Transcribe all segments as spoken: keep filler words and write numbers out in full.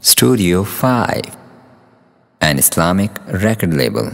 Studio five, an Islamic record label.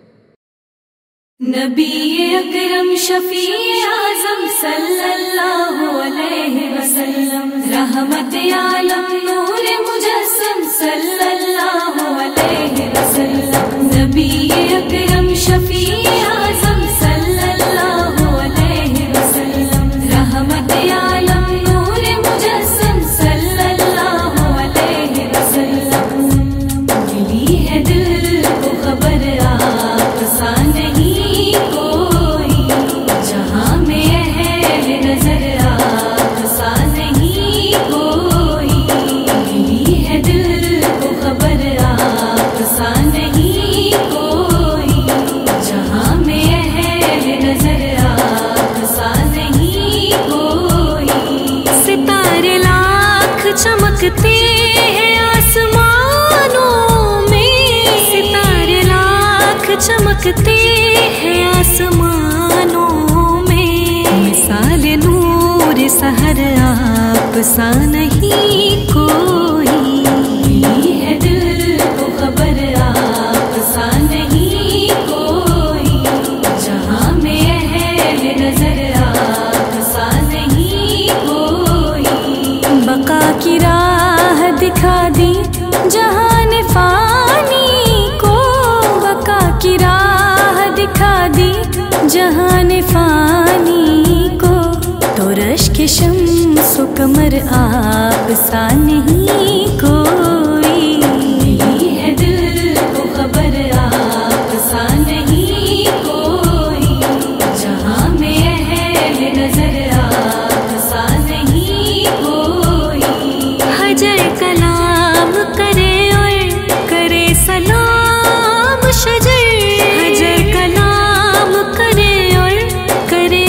नबी अकरम शफी आज़म सल्लल्लाहु अलैहि वसल्लम, रहमत आलम नूर मुजस्सम सल्लल्लाहु अलैहि वसल्लम। नबी अकरम शफी आज़म सल्लल्लाहु अलैहि वसल्लम, रहमत आलम नूर मुजस्सम सल्लल्लाहु अलैहि वसल्लम। मिली है दिल को खबर आप सा नहीं कोई, जहां में है नजर आप सा नहीं कोई। मिली है दिल को खबर आप सा नहीं कोई, जहां में है नजर आप सा नहीं कोई। सितारे लाख चमकते हैं आसमानों में, सितारे लाख चमकते हैं आसमानों में। मिसाल नूर सहर आप सा नहीं कोई। मिली है दिल को खबर आप सा नहीं कोई, जहां में है नजर आप सा नहीं कोई। बका की राह दिखा दी जहान फानी को, बका की राह दिखा दी जहान फानी को। तो रश के शम्स कमर आप सा नहीं कोई। मिली है दिल को खबर आप सा नहीं कोई, जहां में है नजर आप सा नहीं कोई। हजर कलाम करे और करे सलाम शजर, हजर कलाम करे और करे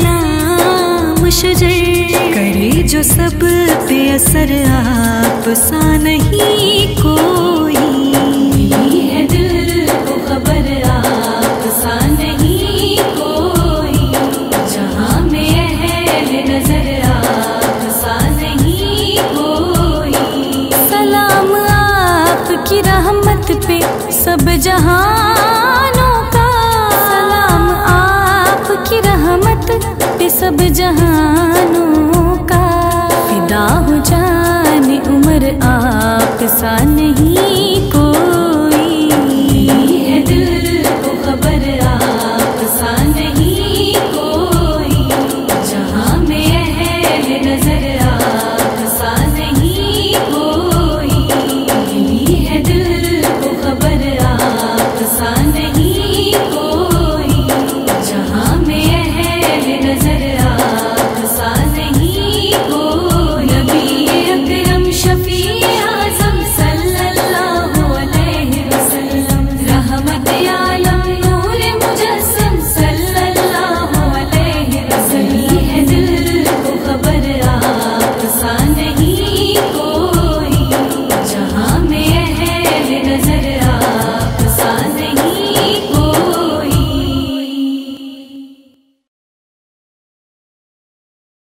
सलाम शजर। करे जो सब पे असर आप सा नहीं कोई। मिली है दिल को खबर आप सा नहीं कोई, जहां में है नजर आप सा नहीं कोई। सलाम आपकी रहमत पे सब जहानों का, सलाम आपकी रहमत पे सब जहां